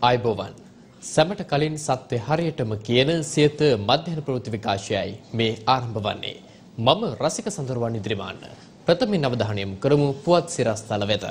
ආයුබෝවන් සැමට කලින් සත්‍ය හරියටම කියන සියත මධ්‍යන ප්‍රවෘත්ති විකාශයයි මේ ආරම්භ වන්නේ. මම රසික සඳරුවන් ඉදිරිමාන්න. ප්‍රථමයෙන් අවධානය යොමු කරමු පුවත් සිරස්තල වෙත.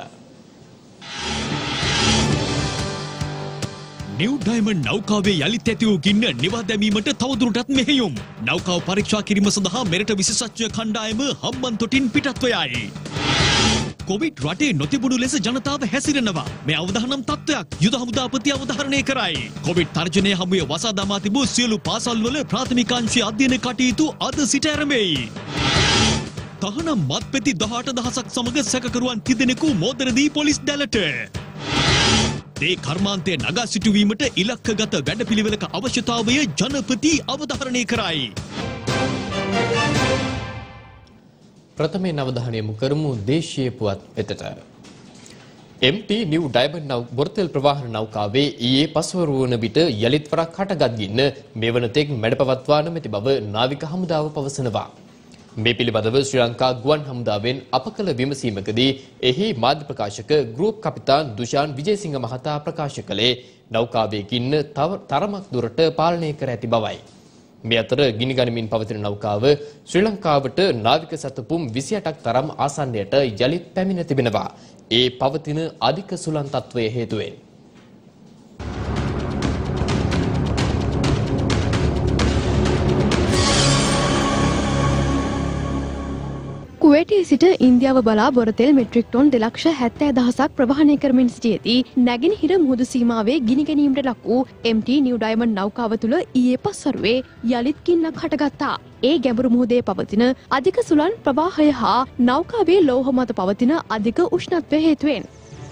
නිව් ඩයමන්ඩ් නෞකාවේ යලිත් ඇති වූ ගින්න නිවා දැමීමට තවදුරටත් මෙහෙයුම්. නෞකාව පරීක්ෂා කිරීම සඳහා මෙරට විශේෂඥ කණ්ඩායම හම්බන්තොටින් පිටත්ව යයි. කොවිඩ් රටේ නොතිබුණු ලෙස ජනතාව හැසිරෙනවා. මේ අවදානම් තත්ත්වයක් යුද හමුදාපති අවධාරණය කරයි. කොවිඩ් තර්ජනය හමුවේ වසා දමා තිබූ සියලු පාසල්වල ප්‍රාථමිකාංශීය අධ්‍යයන කටයුතු අද සිට ආරම්භයි. තහනම් මත්පැති 18,000ක් සමග සැකකරුවන් තිදෙනෙකු මෝදරදී පොලිස් දැලට. ඒ කර්මාන්තය නගා සිටුවීමට ඉලක්කගත වැඩපිළිවෙලක අවශ්‍යතාවය ජනපති අවධාරණය කරයි. ප්‍රථමයෙන් අවධානය යොමු කරමු දේශීය පුවත් වෙතට. MT නිව් ඩයමන්ඩ් බොරතෙල් ප්‍රවාහන නෞකාවේ ඊයේ පස්වරු වන විට යලිත් වරක් හටගත් ගින්න මේ වන තෙක් මැඩපවත්වා නොමැති බව නාවික හමුදාව පවසනවා. මේ පිළිබඳව ශ්‍රී ලංකා ගුවන් හමුදාවෙන් අප කළ විමසීමකදී එහි මාධ්‍ය ප්‍රකාශක ගෲප් කපිතාන් දුෂාන් විජේසිංහ මහතා ප්‍රකාශ කළේ නෞකාවේ ගින්න තරමක් දුරට පාලනය කර ඇති බවයි. මේ අතර ගිනි ගනිමින් පවතින නෞකාව ශ්‍රී ලංකාවට නාවික සැතපුම් 28ක් තරම් ආසන්නයට යලිත් පැමිණ තිබෙනවා. ඒ පවතින අධික සුළං තත්ත්වය හේතුවෙන් කුවේටයේ සිට ඉන්දියාව බලා බොරතෙල් මෙට්‍රික් ටොන් 2,70,000ක් ප්‍රවාහනය කරමින් සිටියේදී නැගෙනහිර මුහුදු සීමාවේ ගිනි ගැනීමට ලක් වූ MT නිව් ඩයමන්ඩ් නෞකාව තුළ ඊයේ පස්වරුවේ යලිත් ගින්නක් හටගත්තා. ඒ ගැඹුරු මුහුදේ පවතින අධික සුළං ප්‍රවාහය හා නෞකාවේ ලෝහ මත පවතින අධික උෂ්ණත්වය හේතුවෙන්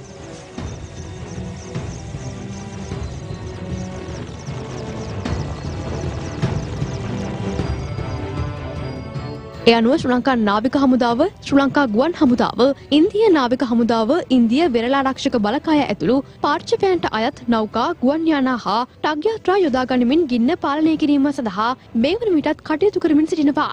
ඒ අනුව ශ්‍රී ලංකා නාවික හමුදාව, ශ්‍රී ලංකා ගුවන් හමුදාව, ඉන්දිය නාවික හමුදාව, ඉන්දිය වෙරළාරක්ෂක බලකාය ඇතුළු පාර්ශ්වයන්ට අයත් නෞකා, ගුවන් යානා හා ටග් යාත්‍රා යොදා ගනිමින් ගින්න පාලනය කිරීම සඳහා මේ වන විටත් කටයුතු කරමින් සිටිනවා.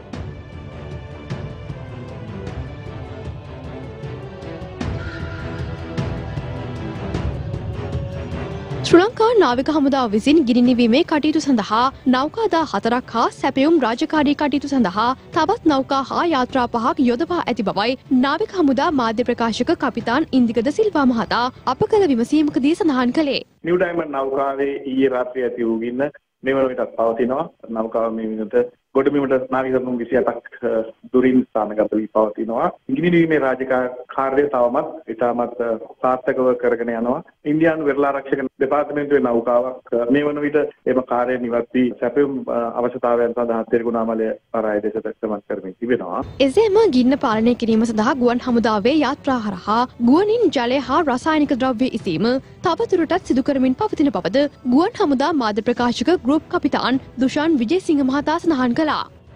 ශ්‍රී ලංකා නාවික හමුදාව විසින් ගිනි නිවීමේ කටයුතු සඳහා නෞකා 14ක් හා සැපයුම් රාජකාරී කටයුතු සඳහා තවත් නෞකා හා යාත්‍රා 5ක් යොදවා ඇති බවයි නාවික හමුදා මාධ්‍ය ප්‍රකාශක කපිතාන් ඉන්දිකද සිල්වා මහතා අප කළ විමසීමකදී සඳහන් කළේ. නිව් ඩයමන්ඩ් නෞකාවේ ඊයේ රාත්‍රියේ ඇති වූ ගින්න මේ වන විටත් පවතිනවා. නෞකාව මේ විදිහට ගොඩබිමට නාවික සතුන් 28ක් දුරින් ස්ථානගත වී පවතිනවා. ගිනි නිවීමේ රාජකාරිය තවමත් ඉතාමත් සාර්ථකව කරගෙන යනවා. ඉන්දියානු වෙරළාරක්ෂක දෙපාර්තමේන්තුවේ නෞකාවක් මේ වන විට එම කාර්යය නිවත් වී සැපයුම් අවශ්‍යතාවයන් සඳහා තිරිකුණාමලය පරාය දෙසට ගමන් කරමින් තිබෙනවා. එසේම ගින්න පාලනය කිරීම සඳහා ගුවන් හමුදාවේ යාත්‍රා හරහා ගුවනින් ජලය හා රසායනික ද්‍රව්‍ය ඉසීම තවදුරටත් සිදු කරමින් පවතින බවද ගුවන් හමුදා මාධ්‍ය ප්‍රකාශක ගෲප් කපිතාන් දුෂාන් විජේසිංහ මහතා සඳහන් කළා.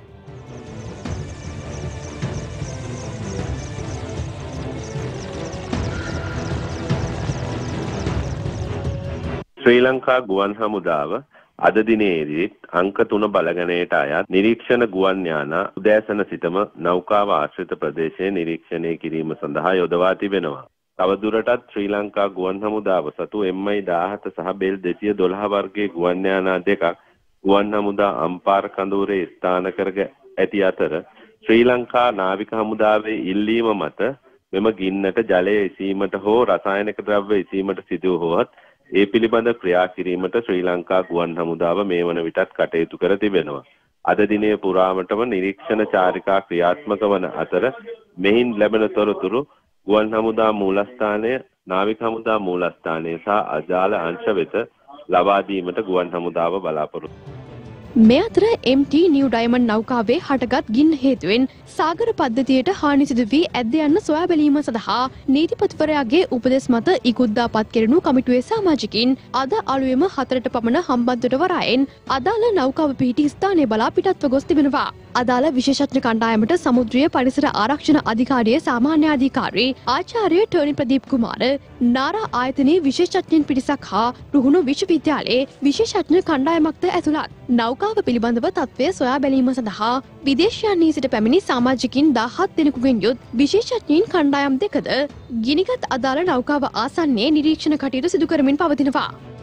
ශ්‍රී ලංකා ගුවන් හමුදාව අද දිනේදීත් අංක 3 බලගණයට අයත් නිරීක්ෂණ ගුවන් යානා උදෑසන සිටම නෞකාව ආශ්‍රිත ප්‍රදේශයේ නිරීක්ෂණය කිරීම සඳහා යොදවා තිබෙනවා. තවදුරටත් ශ්‍රී ලංකා ගුවන් හමුදාව සතු MI 17 සහ බෙල් 212 වර්ගයේ ගුවන් යානා දෙකක් ගුවන් හමුදා අම්පාර කඳවුරේ ස්ථාන කර ඇති අතර ශ්‍රී ලංකා නාවික හමුදාවේ ඉල්ලීම මත මෙම ගින්නට ජලය ඉසීමට හෝ රසායනික ද්‍රව්‍ය ඉසීමට සිදු වුවහොත් ඒ පිළිබඳ ක්‍රියා කිරීමට ශ්‍රී ලංකා ගුවන් හමුදාව මේ වන විටත් කටයුතු කර තිබෙනවා. අද දිනේ පුරාමටම නිරීක්ෂණ චාරිකා ක්‍රියාත්මක වන අතර මෙහින් ලැබෙන තොරතුරු ගුවන් හමුදා මූලස්ථානය, නාවික හමුදා මූලස්ථානය සහ අදාළ අංශ වෙත ලබා දීමට ගුවන් හමුදාව බලාපොරොත්තු. මේ අතර MT නිව් ඩයමන්ඩ් නෞකාවේ හටගත් ගින්න හේතුවෙන් සාගර පද්ධතියට හානි සිදු වී ඇද්ද යන්න සොයා බැලීම සඳහා නීතිපතිවරයාගේ උපදෙස් මත ඉකුද්දාපත් කෙරෙනු කමිටුවේ සමාජිකින් අද අලුයම 4ට පමණ හම්බන්තොට වරායෙන් අදාළ නෞකාව පිහිටි ස්ථානයේ බලා පිටත්ව ගොස් තිබෙනවා. අදාළ විශේෂඥ කණ්ඩායමට සමුද්‍රීය පරිසර ආරක්ෂණ අධිකාරියේ සාමාන්‍ය අධිකාරී ආචාර්ය ටර්නි ප්‍රදීප් කුමාර, නාරා ආයතනයේ විශේෂඥයින් පිරිසක් හා රුහුණු විශ්වවිද්‍යාලයේ විශේෂඥ කණ්ඩායමක්ද ඇතුළත් නෞකාව පිළිබඳව තත්ත්වය සොයා බැලීම සඳහා විදේශයන්හි සිට පැමිණි සමාජිකින් 17 දෙනෙකුගෙන් යුත් විශේෂඥයින් කණ්ඩායම් දෙකද ගිනිගත් අදාළ නෞකාව ආසන්නයේ නිරීක්ෂණ කටයුතු සිදු කරමින් පවතිනවා.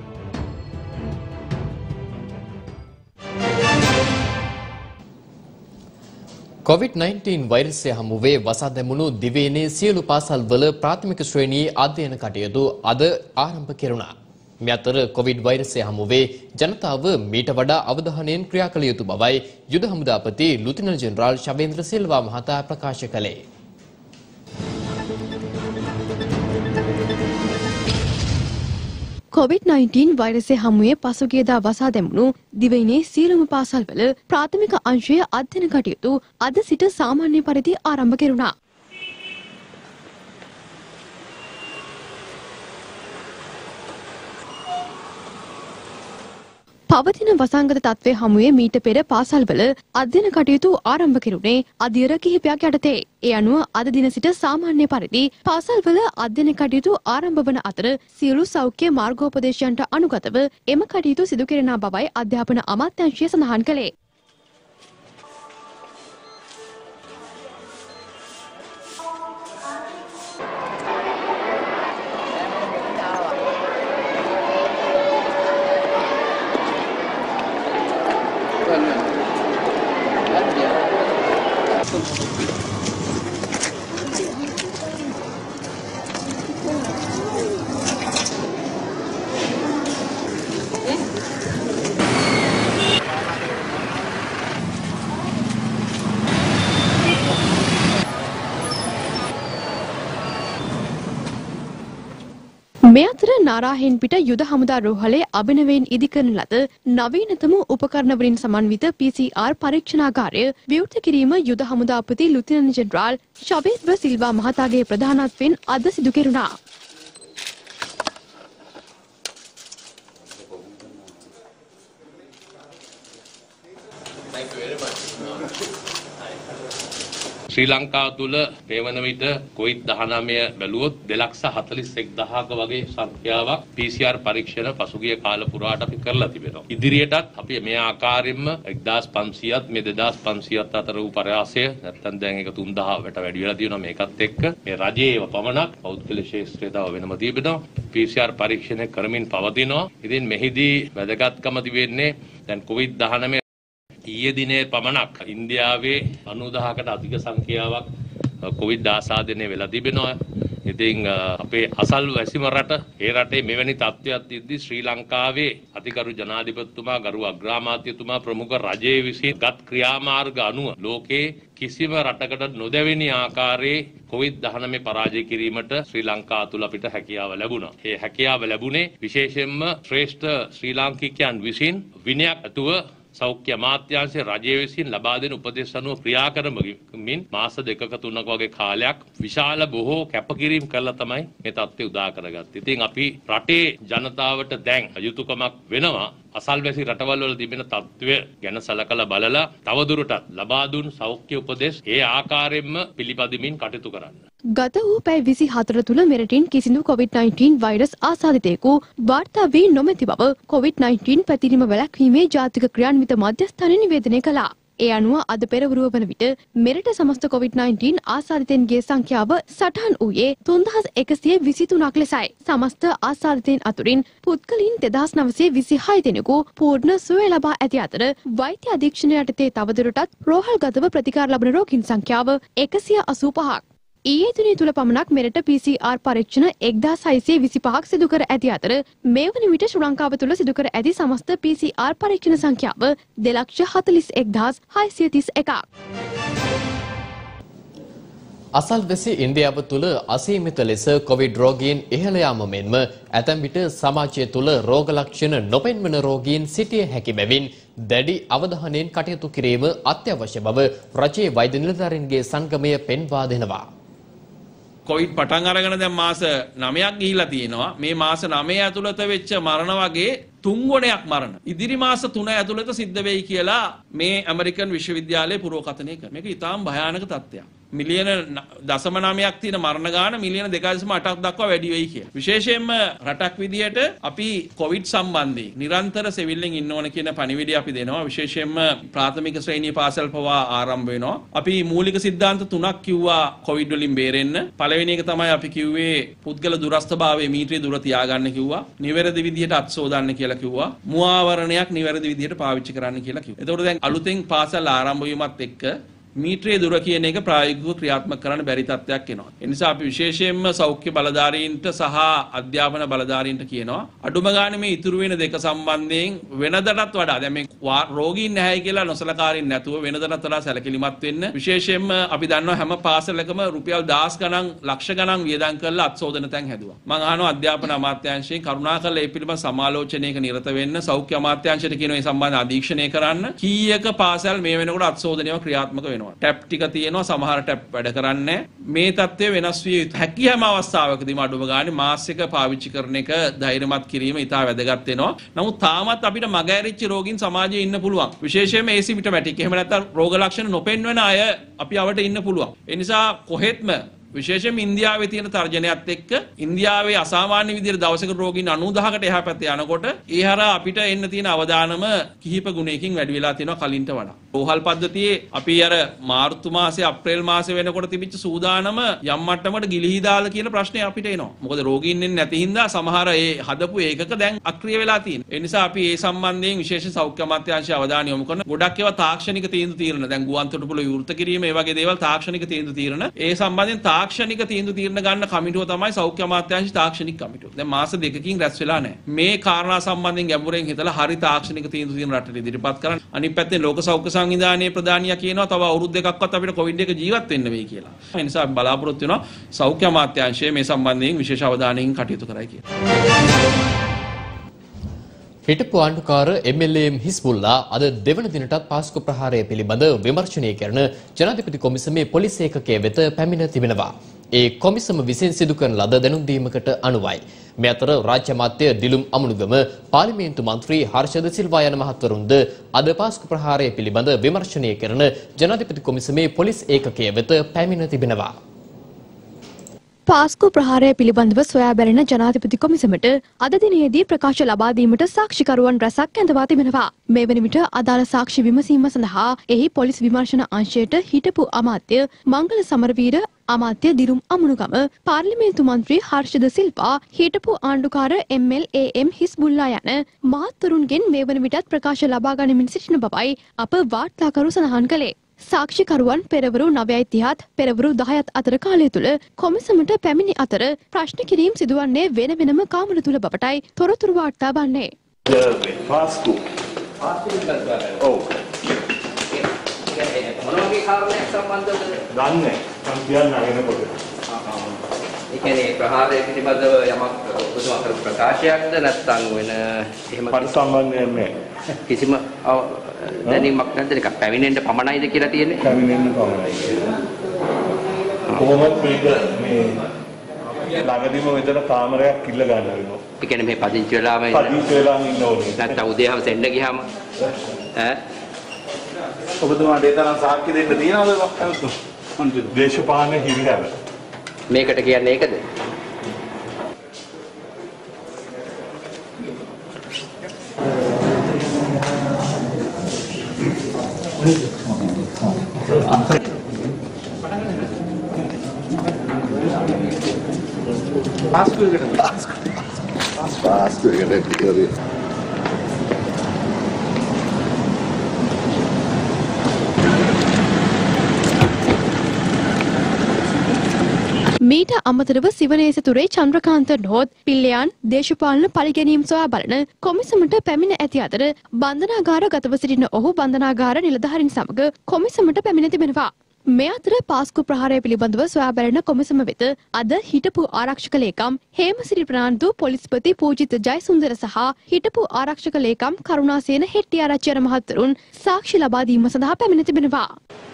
COVID-19 වෛරසය හමුවේ වසා දැමුණු දිවයිනේ සියලු පාසල්වල ප්‍රාථමික ශ්‍රේණියේ අධ්‍යයන කටයුතු අද ආරම්භ කෙරුණා. මේ අතර කොවිඩ් වෛරසය හමුවේ ජනතාව මීට වඩා අවධානයෙන් ක්‍රියා කළ යුතු බවයි යුද හමුදාපති ලුතිනන්ට් ජෙනරාල් ශවේන්ද්‍ර සිල්වා මහතා ප්‍රකාශ කළේ. COVID-19 වෛරසය හමුවේ පසුගියදා වසා දැමුණු දිවයිනේ සියලුම පාසල්වල ප්‍රාථමික අංශයේ අධ්‍යයන කටයුතු අද සිට සාමාන්‍ය පරිදි ආරම්භ කෙරුණා. පවතින වසංගත තත්ත්වය හමුවේ මීට පෙර පාසල්වල අධ්‍යයන කටයුතු ආරම්භ කෙරුණේ අධීර කිහිපයක් යටතේ. ඒ අනුව අද දින සිට සාමාන්‍ය පරිදි පාසල්වල අධ්‍යයන කටයුතු ආරම්භ වන අතර සියලු සෞඛ්‍ය මාර්ගෝපදේශයන්ට අනුගතව එම කටයුතු සිදු කෙරෙන බවයි අධ්‍යාපන අමාත්‍යාංශය සඳහන් කළේ. මේ අතර නාරාහෙන් පිට යුද හමුදා රෝහලේ අභිනවයෙන් ඉදිකරන ලද නවීනතම උපකරණ වලින් සමන්විත PCR පරීක්ෂණාගාරය විවෘත කිරීම යුද හමුදාපති ලුතිනන්ට් ජෙනරාල් ශවේන්ද්‍ර සිල්වා මහතාගේ ප්‍රධානත්වයෙන් අද සිදු කෙරුණා. ශ්‍රී ලංකාව තුළ මේ වන විට COVID-19 බැලුවොත් 2,41,000ක වගේ සංඛ්‍යාවක් PCR පරීක්ෂණ පසුගිය කාල පුරාට අපි කරලා තිබෙනවා. ඉදිරියටත් අපි මේ ආකාරයෙන්ම 1,500ත් මේ 2,500ත් අතර වූ පරාසය නැත්තම් දැන් ඒක 3,000ට වැඩි වෙලා තියෙනවා මේකත් එක්ක. මේ රජයේව පමණක් පෞද්ගලික ශාස්ත්‍රය තව වෙනම තිබෙනවා. PCR පරීක්ෂණ කරමින් පවතිනවා. ඉතින් මෙහිදී වැදගත්කම තිබෙන්නේ දැන් COVID-19 ඊයේ දිනේ පමණක් ඉන්දියාවේ 90,000කට අධික සංඛ්‍යාවක් කොවිඩ් ආසාදනය වෙලා තිබෙනවා. ඉතින් අපේ අසල්වැසිම රට ඒ රටේ මෙවැනි තත්ත්වයක් තියද්දී ශ්‍රී ලංකාවේ අතිගරු ජනාධිපතිතුමා ගරු අග්‍රාමාත්‍යතුමා ප්‍රමුඛ රජයේ විසින් ගත් ක්‍රියාමාර්ග අනුව ලෝකේ කිසිම රටකට නොදැවෙනි ආකාරයේ COVID-19 පරාජය කිරීමට ශ්‍රී ලංකාව තුළ අපිට හැකියාව ලැබුණා. ඒ හැකියාව ලැබුණේ විශේෂයෙන්ම ශ්‍රේෂ්ඨ ශ්‍රී ලාංකිකයන් විසින් විනයක් ඇතුව සෞඛ්‍ය අමාත්‍යාංශය රජය විසින් ලබා දෙන උපදෙස් අනුව ක්‍රියා කරමින් මාස 2ක 3ක වගේ කාලයක් විශාල බොහෝ කැපකිරීම් කළා තමයි මේ තත්ත්වය උදා කරගත්තේ. ඉතින් අපි රටේ ජනතාවට දැන් යුතුයකමක් වෙනවා අසල්වැසි රටවල් වල තිබෙන තත්ත්වය ගැන සලකලා බලලා තවදුරටත් ලබා දුන් සෞඛ්‍ය උපදෙස් ඒ ආකාරයෙන්ම පිළිපදිමින් කටයුතු කරන්න. ගත වූ පැය 24 තුළ මෙරටින් කිසිදු COVID-19 වෛරස් ආසාදිතයෙකු වාර්තා වී නොමැති බව COVID-19 පැතිරීම වැළැක්වීමේ ජාතික ක්‍රියාන්විත මධ්‍යස්ථානය නිවේදනය කළා. ඒ අනුව අද පෙරවරුව වන විට මෙරට සමස්ත COVID-19 ආසාදිතයින්ගේ සංඛ්‍යාව සටහන් වූයේ 3,123ක් ලෙසයි. සමස්ත ආසාදිතයින් අතුරින් පුද්ගලයන් 2,926 දෙනෙකු පූර්ණ සුවය ලබා ඇති අතර වෛද්‍ය අධීක්ෂණය යටතේ තවදුරටත් රෝහල්ගතව ප්‍රතිකාර ලබන රෝගීන් සංඛ්‍යාව 185ක්. ඊයේ දිනේ තුල පමණක් මෙරට PCR පරීක්ෂණ 1,625ක් සිදු කර ඇති අතර මේ වන විට ශ්‍රී ලංකාව තුල සිදු කර ඇති සමස්ත PCR පරීක්ෂණ සංඛ්‍යාව 2,41,631ක්. අසල්වැසි ඉන්දියාව තුළ අසීමිත ලෙස කොවිඩ් රෝගීන් ඉහළ යාම මෙන්ම ඇතැම් විට සමාජය තුළ රෝග ලක්ෂණ නොපෙන්වන රෝගීන් සිටිය හැකි බැවින් දැඩි අවධානයෙන් කටයුතු කිරීම අත්‍යවශ්‍ය බව රජයේ වෛද්‍ය නිලධාරීන්ගේ සංගමය පෙන්වා දෙනවා. කොවිඩ් පටන් අරගෙන දැන් මාස 9ක් ගිහිලා තියෙනවා. මේ මාස 9 ඇතුළත වෙච්ච මරණ වගේ 3 ගුණයක් මරණ ඉදිරි මාස 3 ඇතුළත සිද්ධ වෙයි කියලා මේ ඇමරිකන් විශ්වවිද්‍යාලයේ පුරෝකථනය කරනවා. මේක ඉතාම භයානක තත්ත්වයක්. මිලියන 0.9ක් තියෙන මරණ ගාන මිලියන 2.8ක් දක්වා වැඩි වෙයි කියලා. විශේෂයෙන්ම රටක් විදියට අපි කොවිඩ් සම්බන්ධයෙන් නිරන්තර සෙවිල්ලෙන් ඉන්න ඕන කියන පණිවිඩය අපි දෙනවා. විශේෂයෙන්ම ප්‍රාථමික ශ්‍රේණියේ පාසල් පවා ආරම්භ වෙනවා. අපි මූලික සිද්ධාන්ත 3ක් කිව්වා කොවිඩ් වලින් බේරෙන්න. පළවෙනි එක තමයි අපි කිව්වේ පුද්ගල දුරස්ථභාවයේ මීටරේ දුර තියාගන්න කිව්වා. නිවැරදි විදියට අත් සෝදන්න කියලා කිව්වා. මුවාවරණයක් නිවැරදි විදියට පාවිච්චි කරන්න කියලා කිව්වා. එතකොට දැන් අලුතෙන් පාසල් ආරම්භ වීමත් එක්ක මීටරයේ දුර කියන එක ප්‍රායෝගිකව ක්‍රියාත්මක කරන්න බැරි තත්ත්වයක් එනවා. ඒ නිසා අපි විශේෂයෙන්ම සෞඛ්‍ය බලධාරීන්ට සහ අධ්‍යාපන බලධාරීන්ට කියනවා අඩුම ගානේ මේ ඉතුරු වෙන දෙක සම්බන්ධයෙන් වෙනදටත් වඩා දැන් මේ රෝගීන් නැහැයි කියලා නොසලකාරින් නැතුව වෙනදටත් වඩා සැලකිලිමත් වෙන්න. විශේෂයෙන්ම අපි දන්නවා හැම පාසලකම රුපියල් 10 ගණන් ලක්ෂ ගණන් වියදම් කරලා අත්සෝදන තැන් හැදුවා. මම අහනවා අධ්‍යාපන අමාත්‍යාංශයෙන් කරුණාකරලා මේ පිළිබඳ සමාලෝචනයක නිරත වෙන්න. සෞඛ්‍ය අමාත්‍යාංශයට කියන මේ සම්බන්ධ අධීක්ෂණය කරන්න. කීයක පාසල් මේ වෙනකොට අත්සෝදනයව ක්‍රියාත්මක වෙනවා. ටැප් ටික තියෙනවා සමහර ටැප් වැඩ කරන්නේ මේ තත්ත්වය වෙනස් විය යුතු හැකි හැම අවස්ථාවකදීම අඩුම ගානේ මාස් එක පාවිච්චි කරන එක ධෛර්යමත් කිරීම ඉතා වැදගත් වෙනවා. නමුත් තාමත් අපිට මග ඇරිච්ච රෝගීන් සමාජයේ ඉන්න පුළුවන්. විශේෂයෙන්ම ඒසිම්ප්ටොමැටික් එහෙම නැත්නම් රෝග ලක්ෂණ නොපෙන්වන අය අපි අවට ඉන්න පුළුවන්. ඒ නිසා කොහෙත්ම විශේෂයෙන්ම ඉන්දියාවේ තියෙන තර්ජනයත් එක්ක ඉන්දියාවේ අසාමාන්‍ය විදිහට දවසක රෝගීන් 90,000කට එහා පැත්තේ යනකොට ඒ හරහා අපිට එන්න තියෙන අවදානම කිහිප ගුණයකින් වැඩි වෙලා තියෙනවා කලින්ට වඩා. රෝහල් පද්ධතියේ අපි අර මාර්තු මාසේ අප්‍රේල් මාසේ වෙනකොට තිබිච්ච සූදානම යම් මට්ටමකට ගිලිහි දාලා කියන ප්‍රශ්නේ අපිට එනවා. මොකද රෝගීන් එන්නේ නැති හින්දා සමහර ඒ හදපු ඒකක දැන් අක්‍රිය වෙලා තියෙනවා. ඒ නිසා අපි ඒ සම්බන්ධයෙන් විශේෂ සෞඛ්‍ය අමාත්‍යාංශය අවධානය යොමු කරන ගොඩක් ඒවා තාක්ෂණික තීන්දුව తీරන දැන් ගුවන් තොටුපළ විවෘත කිරීම ඒ වගේ දේවල් තාක්ෂණික තීන්දුව తీරන ඒ සම්බන්ධයෙන් තාක්ෂණික තීන්දුව తీරන ගන්න කමිටුව තමයි සෞඛ්‍ය අමාත්‍යාංශ තාක්ෂණික කමිටුව. දැන් මාස දෙකකින් රැස් වෙලා නැහැ. මේ කාරණා සම්බන්ධයෙන් ගැඹුරෙන් හිතලා හරි තාක්ෂණික තීන්දුව తీරන රටට ඉදිරිපත් කරන්න. අනිත් පැත්තෙන් ලෝක සෞඛ්‍ය සංවිධානයේ ප්‍රධානියා කියනවා තව අවුරුදු දෙකක්වත් අපිට කොවිඩ් එක ජීවත් වෙන්න වෙයි කියලා. ඒ නිසා අපි බලාපොරොත්තු වෙනවා සෞඛ්‍ය අමාත්‍යාංශය මේ සම්බන්ධයෙන් විශේෂ අවධානයෙන් කටයුතු කරයි කියලා. හිටපු ආණ්ඩුකාර MLM හිස්බුල්ලා අද දෙවන දිනටත් පාස්කු ප්‍රහාරය පිළිබඳ විමර්ශනය කරන ජනාධිපති කොමිසමේ පොලිස් ඒකකයේ වෙත පැමිණ තිබෙනවා. ඒ කොමිසම විසින් සිදු කරන ලද දැනුම් දීමකට අනුවයි. මේ අතර රාජ්‍ය අමාත්‍ය දිලුම් අමුණුගම පාර්ලිමේන්තු මන්ත්‍රී හර්ෂද සිල්වා යන මහත්වරුන්ද අද පාස්කු ප්‍රහාරය පිළිබඳ විමර්ශනය කරන ජනාධිපති කොමිසමේ පොලිස් ඒකකයේ වෙත පැමිණ තිබෙනවා. පාස්කු ප්‍රහාරය පිළිබඳව සොයා බැලෙන ජනාධිපති කොමිසමට අද දිනයේදී ප්‍රකාශ ලබා දීමට සාක්ෂිකරුවන් රැසක් ඇඳවා තිබෙනවා. මේ වන විට අදාළ සාක්ෂි විමසීම සඳහා එහි පොලිස් විමර්ශන අංශයට හිටපු අමාත්‍ය මංගල සමරවීර අමාත්‍ය දිරුම් අමුණුගම පාර්ලිමේන්තු මන්ත්‍රී හර්ෂද සිල්වා හිටපු ආණ්ඩුකාර MLAM හිස්බුල්ලා යන මහත්වරුන්ගෙන් මේ වන විටත් ප්‍රකාශ ලබා ගනිමින් සිටින බවයි අප වාර්තාකරු සඳහන් කළේ. සාක්ෂිකරුවන් පෙරවරු 9:30 පෙරවරු 10 අතර කාලය තුල කොමිසමට පැමිණි අතර ප්‍රශ්න කිරීම සිදුවන්නේ වෙන වෙනම කාමර තුල බවටයි තොරතුරු වාර්තා වන්නේ. පාස්කු ඔව් මොනවාගේ කාරණයක් සම්බන්ධවද දන්නේ මම කියන්න අරගෙනකොට ඒ කියන්නේ ප්‍රහාරය පිළිබඳව යමක් ඔබතුමා කරපු ප්‍රකාශයක්ද නැත්නම් වෙන එහෙම පරිසම්බන්ධයක් නැහැ කිසිම දැනීමක් නැද්ද නිකන් පැමිණෙන්න පමණයිද කියලා තියෙන්නේ පැමිණෙන්න පමණයි කොහොමද මේක මේ ළඟදීම මෙතන කාමරයක් කිල්ල ගන්න වෙනවා ඒ කියන්නේ මේ පදිංචි වෙලාම ඉන්න ඕනේ නැත්නම් උදේ හවස එන්න ගියාම ඈ ඔබතුමාට ඒ තරම් සාක්ෂි දෙන්න තියනවද දේශපාලන හිරිහැර මේකට කියන්නේ ඒකද පාස්කු එකට මීට අමතරව සිවනේසතුරේ චන්ද්‍රකාන්ත නොහොත් පිල්ලයන් දේශපාලන පරිගැනීම් සොයා බලන කොමිසමට පැමිණ ඇති අතර බන්ධනාගාර ගතව සිටින ඔහු බන්ධනාගාර නිලධාරීන් සමග කොමිසමට පැමිණ තිබෙනවා. මේ අතර පාස්කු ප්‍රහාරය පිළිබඳව සොයා බැලෙන කොමිසම වෙත අද හිටපු ආරක්ෂක ලේකම් හේමසිරි ප්‍රනාන්දු පොලිස්පති පූජිත ජයසුන්දර සහ හිටපු ආරක්ෂක ලේකම් කරුණාසේන හෙට්ටිආරච්චි යන මහත්වරුන් සාක්ෂි ලබා දීම සඳහා පැමිණ තිබෙනවා.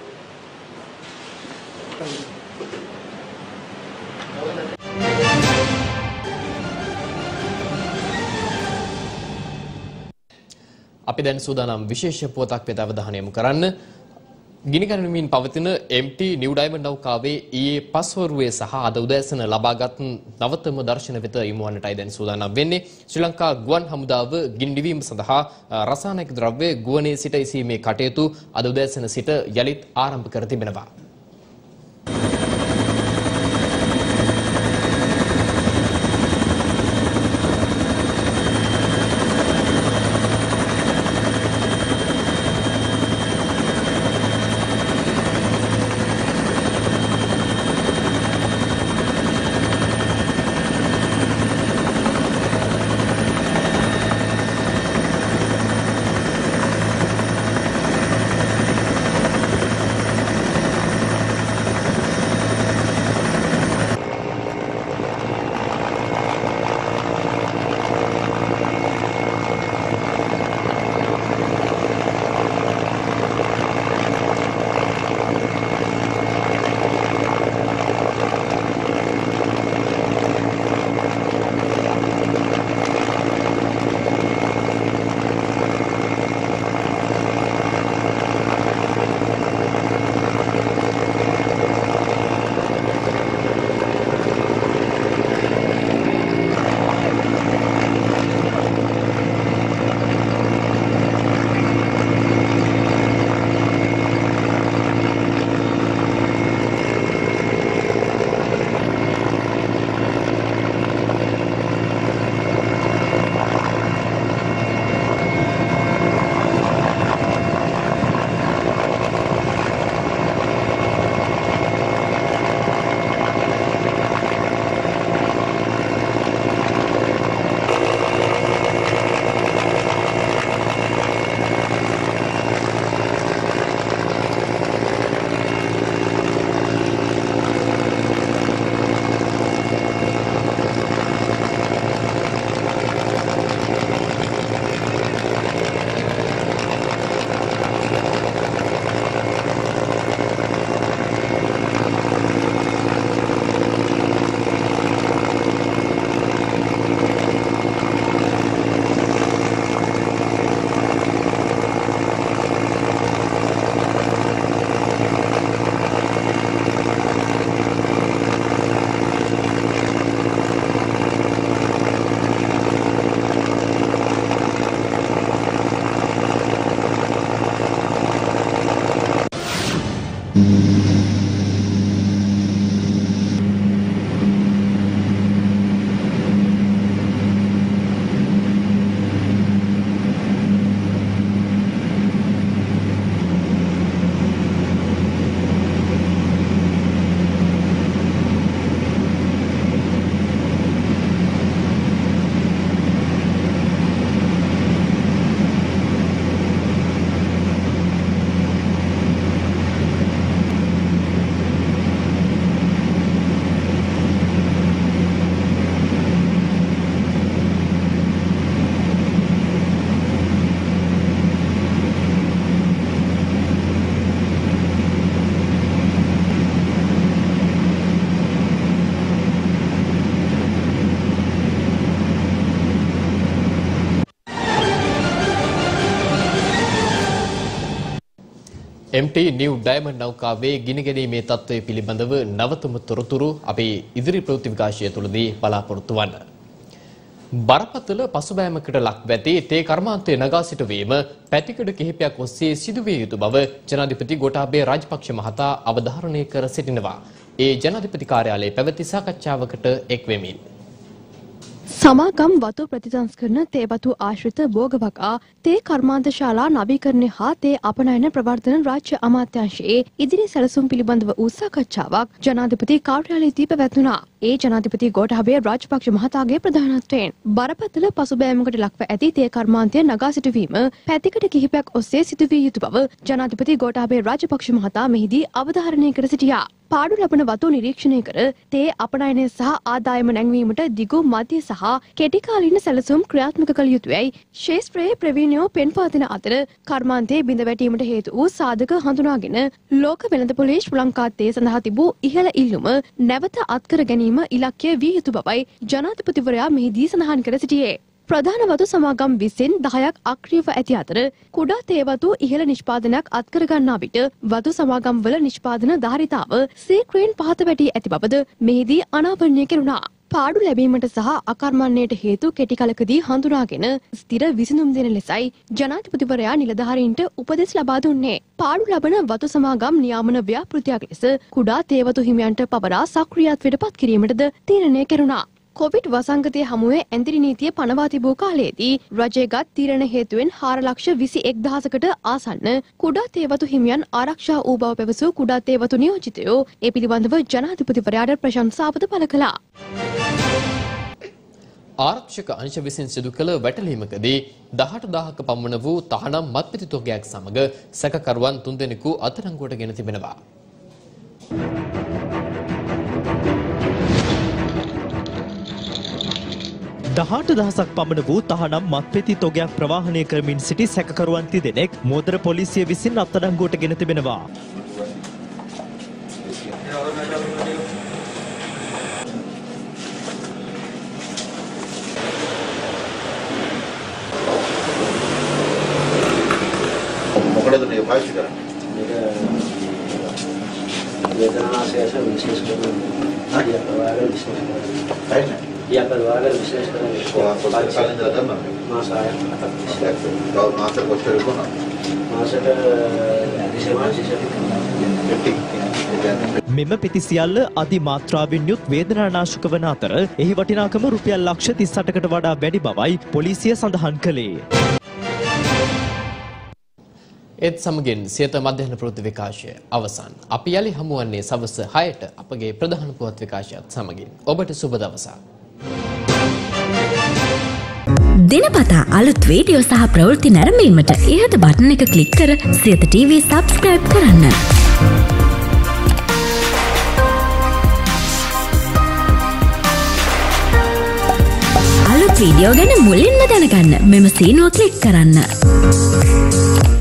අපි දැන් සූදානම් විශේෂ පුවතක් වෙත අවධානය යොමු කරන්න. ගිනිගනිමින් පවතින MT නිව් ඩයමන්ඩ් නෞකාවේ ඊයේ පස්වරුවේ සහ අද උදෑසන ලබාගත් නවතම දර්ශන වෙත යොමුවන්නටයි දැන් සූදානම් වෙන්නේ. ශ්‍රී ලංකා ගුවන් හමුදාව ගිනි නිවීම සඳහා රසායනික ද්‍රව්‍ය ගුවනේ සිට ඉසීමේ කටයුතු අද උදෑසන සිට යලිත් ආරම්භ කර තිබෙනවා. MT New Diamond නෞකාවේ ගිනිගැනීමේ තත්ත්වය පිළිබඳව නවතම තොරතුරු අපේ ඉදිරි ප්‍රවෘත්ති විකාශය තුළදී බලාපොරොත්තු වන්න. බරපතල පසුබෑමකට ලක්ව ඇති තේ කර්මාන්තයේ නගා සිටුවීම පැතිකඩ කිහිපයක් ඔස්සේ සිදුවිය යුතු බව ජනාධිපති ගෝඨාභය රාජපක්ෂ මහතා අවධාරණය කර සිටිනවා. ඒ ජනාධිපති කාර්යාලයේ පැවති සාකච්ඡාවකට එක් වෙමින් සමාගම් වතු ප්‍රතිසංස්කරණ තේවතු ආශ්‍රිත භෝගවකා තේ කර්මාන්ත ශාලා නවීකරණය හා තේ අපනයන ප්‍රවර්ධන රාජ්‍ය අමාත්‍යාංශයේ ඉදිරි සැලසුම් පිළිබඳව වූ සාකච්ඡාවක් ජනාධිපති කාර්යාලයේදී පැවැත්වුණා. ඒ ජනාධිපති ගෝඨාභය රාජපක්ෂ මහතාගේ ප්‍රධානත්වයෙන් බරපතල පසුබෑමකට ලක්ව ඇති තේ කර්මාන්තය නගා සිටුවීම පැතිකඩ කිහිපයක් ඔස්සේ සිදුවිය යුතු බව ජනාධිපති ගෝඨාභය රාජපක්ෂ මහතා මෙහිදී අවධාරණය කර සිටියා. පාඩු ලබන වතු නිරීක්ෂණය කර තේ අපනයනය සහ ආදායම නැංවීමට දිගු මධ්‍ය සහ කෙටිකාලීන සැලසුම් ක්‍රියාත්මක කළ යුතුයයි ශේෂ්ත්‍රයේ ප්‍රවීණයෝ පෙන්වා දෙන අතර කර්මාන්තයේ බිඳ වැටීමට හේතු වූ සාධක හඳුනාගෙන ලෝක වෙළඳපොලේ ශ්‍රී ලංකා තේ සඳහා තිබූ ඉහළ ඉල්ලුම නැවත අත්කර ගැනීම ඉලක්කය විය යුතු බවයි ජනාධිපතිවරයා මෙහිදී සඳහන් කර සිටියේ. ප්‍රධාන වතු සමාගම් 20න් 10ක් අක්‍රියව ඇති අතර කුඩා තේවතු ඉහළ නිෂ්පාදනයක් අත්කර ගන්නා විට වතු සමාගම් වල නිෂ්පාදන ධාරිතාව සීක්‍රයෙන් පහත වැටී ඇති බවද මෙහිදී අනාවරණය කෙරුණා. පාඩු ලැබීමට සහ අකර්මණයට හේතු කෙටි කලකදී හඳුනාගෙන ස්ථිර විසඳුම් දෙන ලෙසයි ජනාධිපතිවරයා නිලධාරීන්ට උපදෙස් ලබා දුන්නේ. පාඩු ලබන වතු සමාගම් නියාමන ව්‍යාපෘතියක් ලෙස කුඩා තේවතු හිමියන්ට පවරා සක්‍රියත්වයට පත් කිරීමටද තීරණය කෙරුණා. කොවිඩ් වසංගතය හමුවේ ඇඳිරි නීතිය පනවා තිබූ කාලයේදී රජයගත් තීරණ හේතුවෙන් 4,21,000කට ආසන්න කුඩා තේවතු හිමියන් ආරක්ෂා වූ බව පැවසූ කුඩා තේවතු නියෝජිතයෝ ඒ පිළිබඳව ජනාධිපතිවරයාට ප්‍රශංසාපද පළ කළා. ආරක්ෂක අංශ විසින් සිදු කළ වැටලීමකදී 18,000ක පමණ වූ තහනම් මත්පැති තොගයක් සමග සැකකරුවන් 3 දෙනෙකු අත්අඩංගුවට ගෙන තිබෙනවා. 18,000ක් පමණ වූ තහනම් මත්පැති තොගයක් ප්‍රවාහනය කරමින් සිටි සැකකරුවන් 3 දෙනෙක් මෝදර පොලිසිය විසින් අත්අඩංගුවට ගෙන තිබෙනවා. මොකටද මේ පාවිච්චි කරන්නේ? මේක වේදනාශේෂ විශේෂ කරනවා. යාපරවාගල විශේෂ කරනවා. පාවිච්චි කරනවා. මාසයක් මාස කොච්චර වුණා? මාසෙට මෙම පෙති සියල්ල අධි මාත්‍රාවෙන් යුත් වේදනානාශක වන අතර එහි වටිනාකම රුපියල් ලක්ෂ 38කට වඩා වැඩි බවයි පොලිසිය සඳහන් කළේ. ඒත් සමගින් සියත මධ්‍යහන ප්‍රවෘත්ති විකාශය අවසන්. අපි යලි හමුවන්නේ සවස් 6ට අපගේ ප්‍රධාන පුවත් විකාශයත් සමගින්. ඔබට සුබ දවසක්. දිනපතා අලුත් වීඩියෝ සහ ප්‍රවෘත්ති නැරඹීමට ඉහත බටන් එක ක්ලික් කර සියත TV subscribe කරන්න. අලුත් වීඩියෝ ගැන මුලින්ම දැනගන්න මෙම සීනුව ක්ලික් කරන්න.